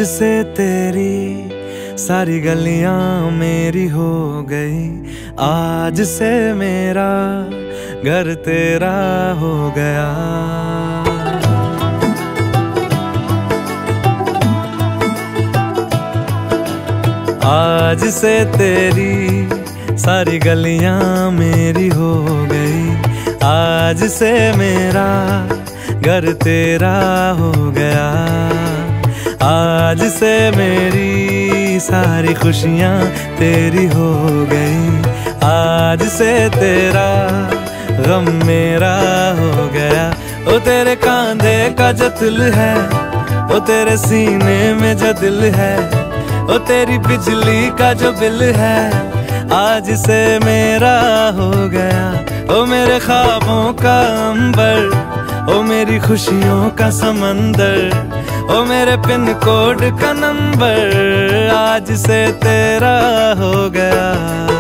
से तेरी सारी गलियां मेरी हो गई, आज से मेरा घर तेरा हो गया। आज से तेरी सारी गलियां मेरी हो गई, आज से मेरा घर तेरा हो गया। आज से मेरी सारी खुशियां तेरी हो गई, आज से तेरा गम मेरा हो गया। ओ तेरे कांधे का जो दिल है, ओ तेरे सीने में जो दिल है, ओ तेरी बिजली का जो बिल है, आज से मेरा हो गया। ओ मेरे ख्वाबों का अंबर, ओ मेरी खुशियों का समंदर, ओ मेरे पिन कोड का नंबर, आज से तेरा हो गया।